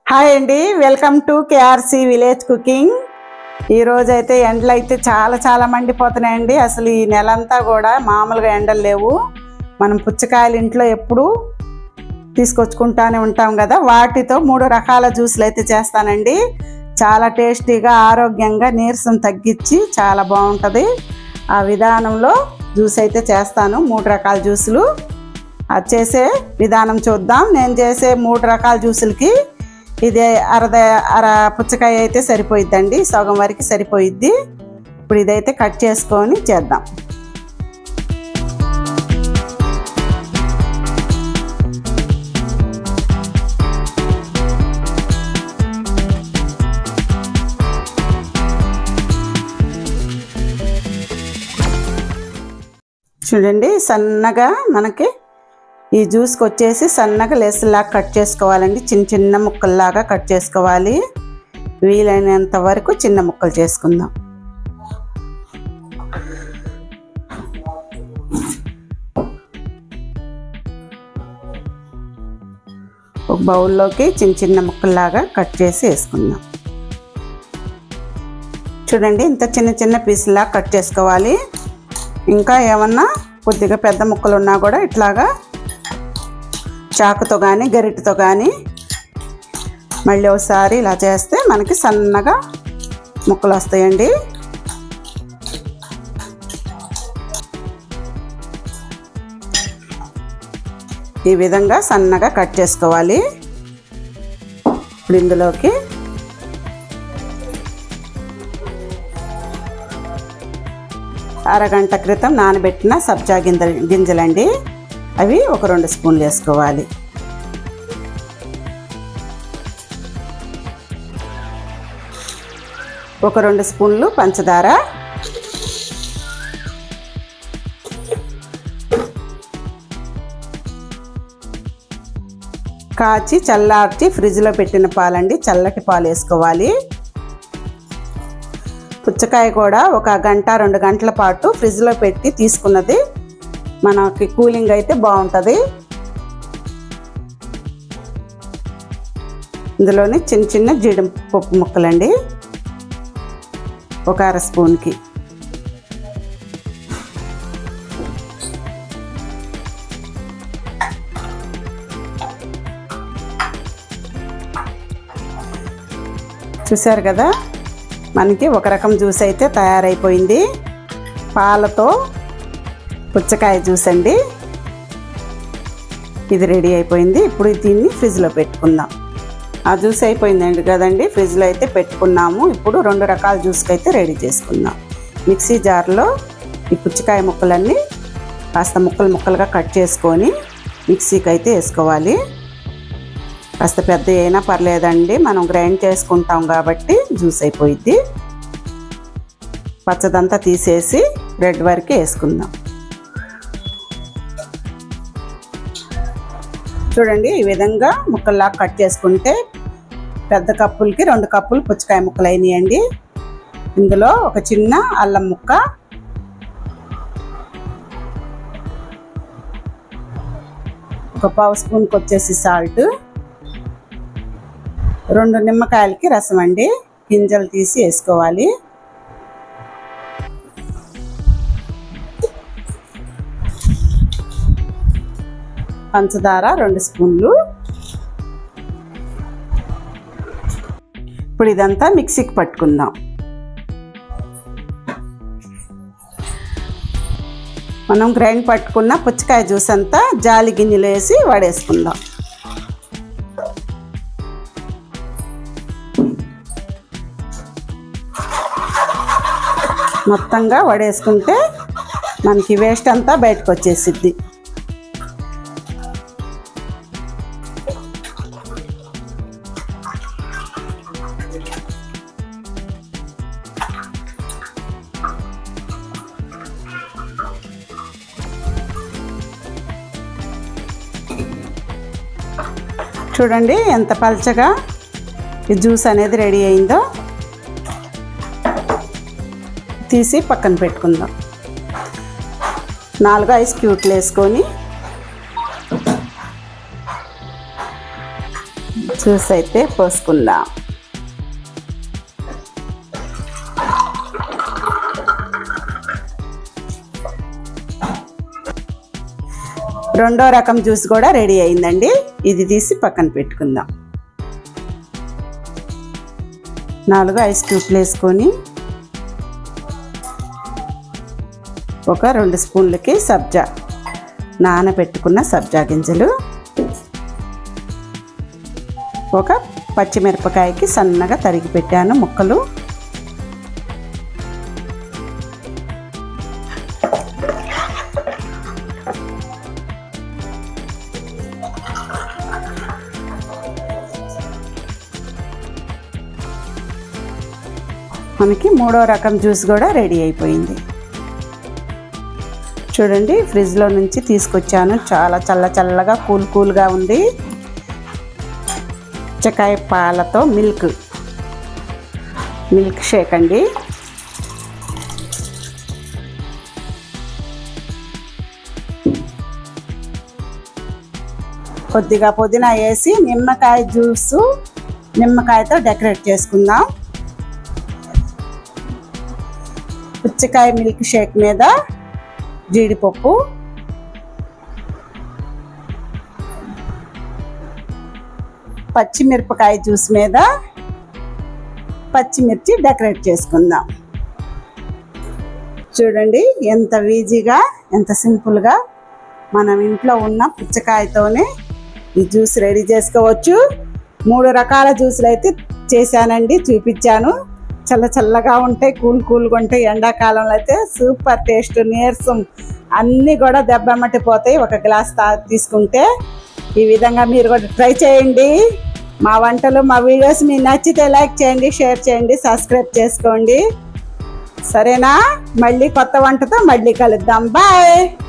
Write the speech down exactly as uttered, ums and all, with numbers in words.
Hi అండి, welcome to KRC village cooking. ఈరోజు అయితే ఎండలు అయితే చాలా చాలా మండిపోతున్నాయండి. అసలు ఈ నెలంతా కూడా మామూలుగా ఎండలు లేవు. మనం పుచ్చకాయలు ఇంట్లో ఎప్పుడు తీసుకొచ్చుకుంటానే ఉంటాం కదా, వాటితో మూడు రకాల జ్యూసులు అయితే చేస్తానండి. చాలా టేస్టీగా, ఆరోగ్యంగా, నీరసం తగ్గించి చాలా బాగుంటుంది. ఆ విధానంలో జ్యూస్ అయితే చేస్తాను. మూడు రకాల జ్యూసులు అది చేసే విధానం చూద్దాం. నేను చేసే మూడు రకాల జ్యూసులకి ఇది అరద అర పుచ్చకాయ అయితే సరిపోయిద్దండి, సగం వరకు సరిపోయిద్ది. ఇప్పుడు ఇదైతే కట్ చేసుకొని చేద్దాం. చూడండి, సన్నగా మనకి ఈ జ్యూస్కి వచ్చేసి సన్నగా లేసులాగా కట్ చేసుకోవాలండి. చిన్న చిన్న ముక్కల్లాగా కట్ చేసుకోవాలి. వీలైనంత వరకు చిన్న ముక్కలు చేసుకుందాం. ఒక బౌల్లోకి చిన్న చిన్న ముక్కల్లాగా కట్ చేసి వేసుకుందాం. చూడండి, ఇంత చిన్న చిన్న పీసులా కట్ చేసుకోవాలి. ఇంకా ఏమన్నా కొద్దిగా పెద్ద ముక్కలు ఉన్నా కూడా ఇట్లాగా చాకుతో కానీ గరిటెతో కానీ మళ్ళీ ఒకసారి ఇలా చేస్తే మనకి సన్నగా ముక్కలు వస్తాయండి. ఈ విధంగా సన్నగా కట్ చేసుకోవాలి. ఇప్పుడు ఇందులోకి అరగంట క్రితం నానబెట్టిన సబ్జా గింజ గింజలండి అవి ఒక రెండు స్పూన్లు వేసుకోవాలి. ఒక రెండు స్పూన్లు పంచదార, కాచి చల్లార్చి ఫ్రిడ్జ్లో పెట్టిన పాలండి, చల్లటి పాలు వేసుకోవాలి. పుచ్చకాయ కూడా ఒక గంట రెండు గంటల పాటు ఫ్రిడ్జ్లో పెట్టి తీసుకున్నది మనకి కూలింగ్ అయితే బాగుంటుంది. ఇందులోని చిన్న చిన్న జీడిపప్పు ముక్కలండి ఒక అర స్పూన్కి, చూసారు కదా, మనకి ఒక రకం జ్యూస్ అయితే తయారైపోయింది. పాలతో పుచ్చకాయ జ్యూస్ అండి, ఇది రెడీ అయిపోయింది. ఇప్పుడు దీన్ని ఫ్రిడ్జ్లో పెట్టుకుందాం. ఆ జ్యూస్ అయిపోయిందండి కదండి, ఫ్రిడ్జ్లో అయితే పెట్టుకున్నాము. ఇప్పుడు రెండు రకాల జ్యూస్కి అయితే రెడీ చేసుకుందాం. మిక్సీ జార్లో ఈ పుచ్చకాయ ముక్కలన్నీ కాస్త ముక్కలు ముక్కలుగా కట్ చేసుకొని మిక్సీకి అయితే వేసుకోవాలి. కాస్త పెద్ద అయినా పర్లేదండి, మనం గ్రైండ్ చేసుకుంటాం కాబట్టి జ్యూస్ అయిపోయింది. పచ్చదంతా తీసేసి రెడ్ వరకు వేసుకుందాం. చూడండి, ఈ విధంగా ముక్కల్లా కట్ చేసుకుంటే పెద్ద కప్పులకి రెండు కప్పులు పుచ్చకాయ ముక్కలు అయినాయండి. ఇందులో ఒక చిన్న అల్లం ముక్క, ఒక పావు స్పూన్కి వచ్చేసి సాల్ట్, రెండు నిమ్మకాయలకి రసం అండి, గింజలు తీసి వేసుకోవాలి. పంచదార రెండు స్పూన్లు. ఇప్పుడు ఇదంతా మిక్సీకి పట్టుకుందాం. మనం గ్రైండ్ పట్టుకున్న పుచ్చకాయ జ్యూస్ అంతా జాలి గిన్నెలు వేసి వడేసుకుందాం. మొత్తంగా వడేసుకుంటే మనకి వేస్ట్ అంతా బయటకు వచ్చేసిద్ది. చూడండి ఎంత పల్చగా ఈ జ్యూస్ అనేది రెడీ అయిందో. తీసి పక్కన పెట్టుకుందాం. నాలుగు ఐస్ క్యూబ్లు వేసుకొని జ్యూస్ అయితే పోసుకుందాం. రెండో రకం జ్యూస్ కూడా రెడీ అయిందండి. ఇది తీసి పక్కన పెట్టుకుందాం. నాలుగు ఐస్ క్యూబ్లు వేసుకొని ఒక రెండు స్పూన్లకి సబ్జా నానబెట్టుకున్న సబ్జా గింజలు, ఒక పచ్చిమిరపకాయకి సన్నగా తరిగి పెట్టాను ముక్కలు, మనకి మూడో రకం జ్యూస్ కూడా రెడీ అయిపోయింది. చూడండి, ఫ్రిడ్జ్లో నుంచి తీసుకొచ్చాను. చాలా చల్ల చల్లగా కూల్ కూల్గా ఉంది. పుచ్చకాయ పాలతో మిల్క్ మిల్క్ షేక్ అండి. కొద్దిగా పుదీనా వేసి నిమ్మకాయ జ్యూసు నిమ్మకాయతో డెకరేట్ చేసుకుందాం. పుచ్చకాయ మిల్క్ షేక్ మీద జీడిపప్పు, పచ్చిమిరపకాయ జ్యూస్ మీద పచ్చిమిర్చి డెకరేట్ చేసుకుందాం. చూడండి ఎంత ఈజీగా, ఎంత సింపుల్గా మనం ఇంట్లో ఉన్న పుచ్చకాయతోనే ఈ జ్యూస్ రెడీ చేసుకోవచ్చు. మూడు రకాల జ్యూసులు అయితే చేశానండి, చూపించాను. చల్ల చల్లగా ఉంటాయి, కూల్ కూల్గా ఉంటాయి. ఎండాకాలంలో అయితే సూపర్ టేస్ట్, నీరసం అన్నీ కూడా దెబ్బమట్టిపోతాయి ఒక గ్లాస్ తా తీసుకుంటే. ఈ విధంగా మీరు కూడా ట్రై చేయండి. మా వంటలు, మా వీడియోస్ మీకు నచ్చితే లైక్ చేయండి, షేర్ చేయండి, సబ్స్క్రైబ్ చేసుకోండి. సరేనా? మళ్ళీ కొత్త వంటతో మళ్ళీ కలుద్దాం. బాయ్.